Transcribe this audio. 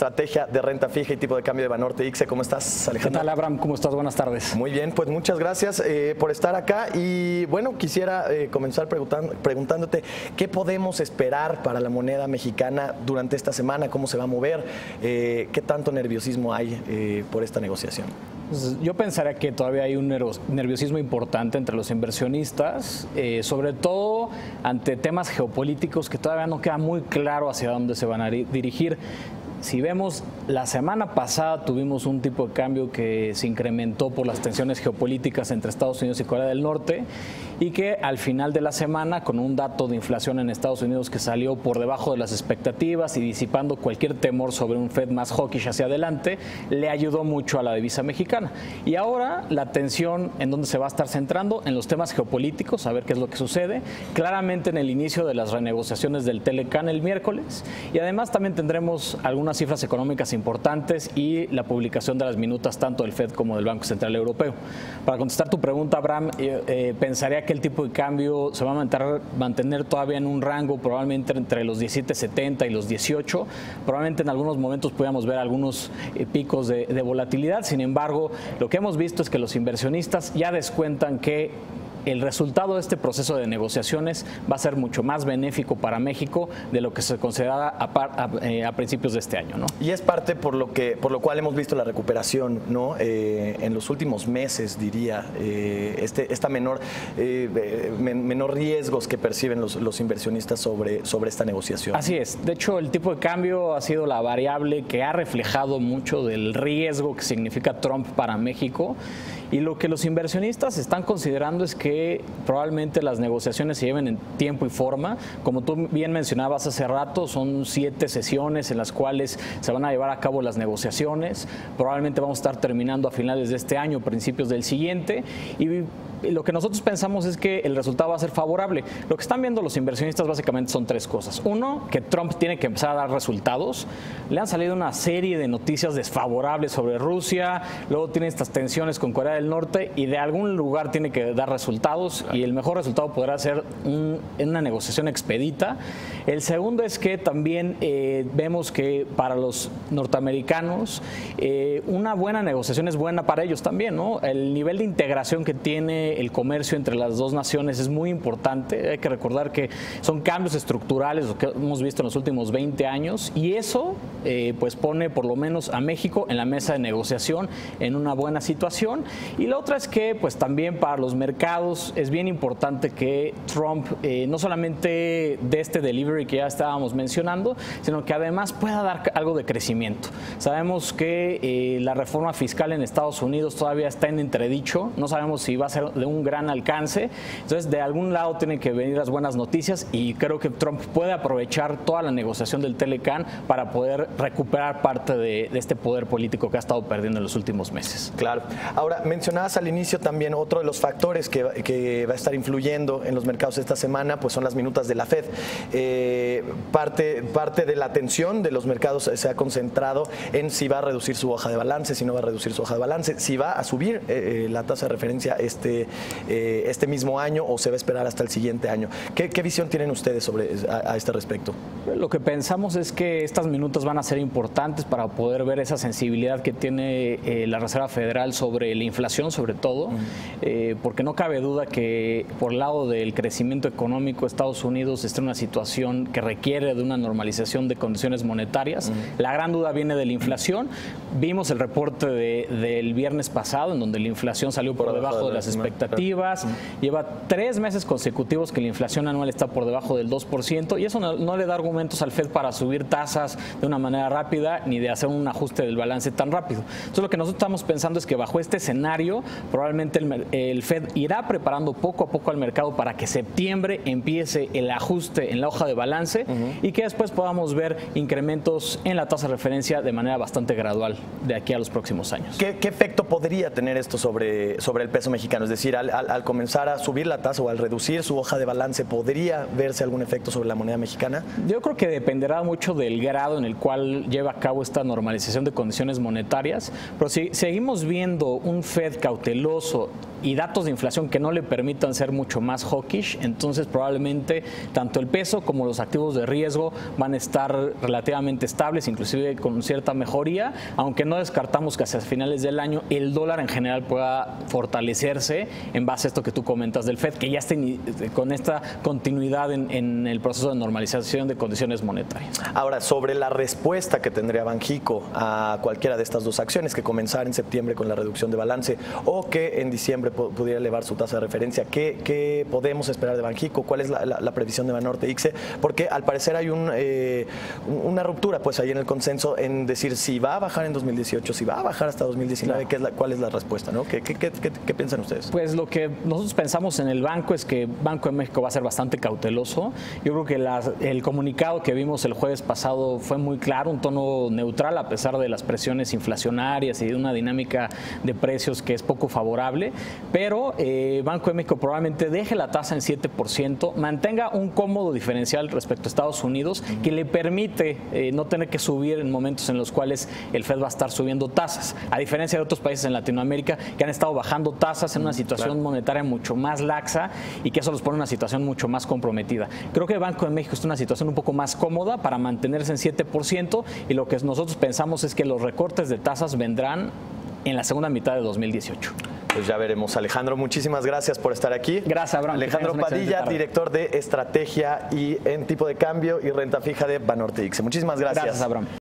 estrategia de renta fija y tipo de cambio de Banorte ICSE. ¿Cómo estás, Alejandro? ¿Qué tal, Abraham? ¿Cómo estás? Buenas tardes. Muy bien, pues muchas gracias por estar acá. Y bueno, quisiera comenzar preguntándote qué podemos esperar para la moneda mexicana durante esta semana, cómo se va a mover, qué tanto nerviosismo hay por esta negociación. Yo pensaría que todavía hay un nerviosismo importante entre los inversionistas, sobre todo ante temas geopolíticos que todavía no queda muy claro hacia dónde se van a dirigir. Si vemos, la semana pasada tuvimos un tipo de cambio que se incrementó por las tensiones geopolíticas entre Estados Unidos y Corea del Norte y que al final de la semana, con un dato de inflación en Estados Unidos que salió por debajo de las expectativas y disipando cualquier temor sobre un Fed más hawkish hacia adelante, le ayudó mucho a la divisa mexicana. Y ahora la atención en donde se va a estar centrando en los temas geopolíticos, a ver qué es lo que sucede, claramente en el inicio de las renegociaciones del Telecan el miércoles, y además también tendremos algunas cifras económicas importantes y la publicación de las minutas tanto del Fed como del Banco Central Europeo. Para contestar tu pregunta, Abraham, pensaría que el tipo de cambio se va a mantener todavía en un rango probablemente entre los 17.70 y los 18. Probablemente en algunos momentos podamos ver algunos picos de volatilidad. Sin embargo, lo que hemos visto es que los inversionistas ya descuentan que el resultado de este proceso de negociaciones va a ser mucho más benéfico para México de lo que se consideraba a principios de este año, ¿no? Y es parte por lo cual hemos visto la recuperación, ¿no? En los últimos meses, diría, esta menor riesgos que perciben los inversionistas sobre esta negociación. Así es. De hecho, el tipo de cambio ha sido la variable que ha reflejado mucho del riesgo que significa Trump para México. Y lo que los inversionistas están considerando es que probablemente las negociaciones se lleven en tiempo y forma. Como tú bien mencionabas hace rato, son 7 sesiones en las cuales se van a llevar a cabo las negociaciones. Probablemente vamos a estar terminando a finales de este año, principios del siguiente. Y lo que nosotros pensamos es que el resultado va a ser favorable. Lo que están viendo los inversionistas básicamente son 3 cosas. Uno, que Trump tiene que empezar a dar resultados. Le han salido una serie de noticias desfavorables sobre Rusia, luego tiene estas tensiones con Corea del Norte y de algún lugar tiene que dar resultados y el mejor resultado podrá ser una negociación expedita. El segundo es que también vemos que para los norteamericanos una buena negociación es buena para ellos también, ¿no? El nivel de integración que tiene el comercio entre las dos naciones es muy importante. Hay que recordar que son cambios estructurales lo que hemos visto en los últimos 20 años y eso pues pone por lo menos a México en la mesa de negociación en una buena situación. Y la otra es que pues también para los mercados es bien importante que Trump no solamente dé este delivery que ya estábamos mencionando, sino que además pueda dar algo de crecimiento. Sabemos que la reforma fiscal en Estados Unidos todavía está en entredicho, no sabemos si va a ser de un gran alcance, entonces de algún lado tienen que venir las buenas noticias y creo que Trump puede aprovechar toda la negociación del Telecan para poder recuperar parte de este poder político que ha estado perdiendo en los últimos meses. Claro. Ahora, mencionabas al inicio también otro de los factores que va a estar influyendo en los mercados esta semana, pues son las minutas de la Fed. Parte de la atención de los mercados se ha concentrado en si va a reducir su hoja de balance, si no va a reducir su hoja de balance, si va a subir la tasa de referencia este mismo año o se va a esperar hasta el siguiente año. ¿Qué visión tienen ustedes a este respecto? Lo que pensamos es que estas minutas van a ser importantes para poder ver esa sensibilidad que tiene la Reserva Federal sobre la inflación, sobre todo, porque no cabe duda que por el lado del crecimiento económico Estados Unidos está en una situación que requiere de una normalización de condiciones monetarias. La gran duda viene de la inflación. Vimos el reporte del viernes pasado en donde la inflación salió por debajo de las expectativas. Lleva 3 meses consecutivos que la inflación anual está por debajo del 2% y eso no le da argumentos al Fed para subir tasas de una manera rápida ni de hacer un ajuste del balance tan rápido. Entonces lo que nosotros estamos pensando es que bajo este escenario probablemente el Fed irá preparando poco a poco al mercado para que septiembre empiece el ajuste en la hoja de balance y que después podamos ver incrementos en la tasa de referencia de manera bastante gradual de aquí a los próximos años. ¿Qué efecto podría tener esto sobre el peso mexicano? Es decir, al comenzar a subir la tasa o al reducir su hoja de balance, ¿podría verse algún efecto sobre la moneda mexicana? Yo creo que dependerá mucho del grado en el cual lleva a cabo esta normalización de condiciones monetarias, pero si seguimos viendo un Fed cauteloso y datos de inflación que no le permitan ser mucho más hawkish, entonces probablemente tanto el peso como los activos de riesgo van a estar relativamente estables, inclusive con cierta mejoría, aunque no descartamos que hacia finales del año el dólar en general pueda fortalecerse en base a esto que tú comentas del FED, que ya está con esta continuidad en el proceso de normalización de condiciones monetarias. Ahora, sobre la respuesta que tendría Banxico a cualquiera de estas dos acciones, que comenzara en septiembre con la reducción de balance o que en diciembre pudiera elevar su tasa de referencia, ¿qué podemos esperar de Banxico? ¿Cuál es la previsión de Banorte ICSE? Porque al parecer hay una ruptura pues ahí en el consenso en decir si va a bajar en 2018, si va a bajar hasta 2019, claro. ¿Cuál es la respuesta, ¿no? ¿Qué piensan ustedes? Pues lo que nosotros pensamos en el banco es que Banco de México va a ser bastante cauteloso. Yo creo que el comunicado que vimos el jueves pasado fue muy claro, un tono neutral a pesar de las presiones inflacionarias y de una dinámica de precios que es poco favorable, pero Banco de México probablemente deje la tasa en 7%, mantenga un cómodo diferencial respecto a Estados Unidos que le permite no tener que subir en momentos en los cuales el FED va a estar subiendo tasas, a diferencia de otros países en Latinoamérica que han estado bajando tasas en una situación monetaria mucho más laxa y que eso los pone en una situación mucho más comprometida. Creo que el Banco de México está en una situación un poco más cómoda para mantenerse en 7% y lo que nosotros pensamos es que los recortes de tasas vendrán en la segunda mitad de 2018. Pues ya veremos. Alejandro, muchísimas gracias por estar aquí. Gracias, Abraham. Alejandro Padilla, director de Estrategia y en tipo de cambio y renta fija de Banorte ICSE. Muchísimas gracias. Gracias, Abraham.